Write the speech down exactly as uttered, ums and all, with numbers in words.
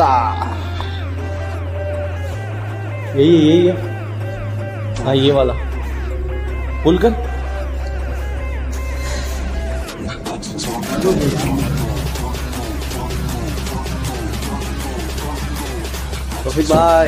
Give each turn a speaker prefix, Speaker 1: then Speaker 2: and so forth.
Speaker 1: रास्ता यही यही है। हाँ ये वाला पुल कर। तो फिर बाय।